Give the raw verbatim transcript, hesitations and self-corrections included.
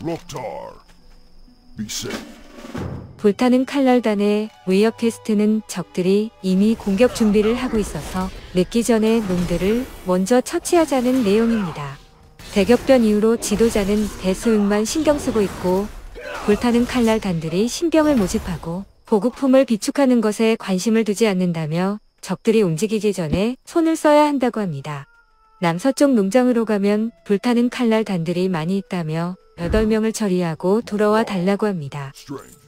불타는 칼날단의 위협 퀘스트는 적들이 이미 공격 준비를 하고 있어서 늦기 전에 놈들을 먼저 처치하자는 내용입니다. 대격변 이후로 지도자는 데스윙만 신경쓰고 있고, 불타는 칼날단들이 신병을 모집하고 보급품을 비축하는 것에 관심을 두지 않는다며 적들이 움직이기 전에 손을 써야 한다고 합니다. 남서쪽 농장으로 가면 불타는 칼날단들이 많이 있다며 여덟 명을 처리하고 돌아와 달라고 합니다.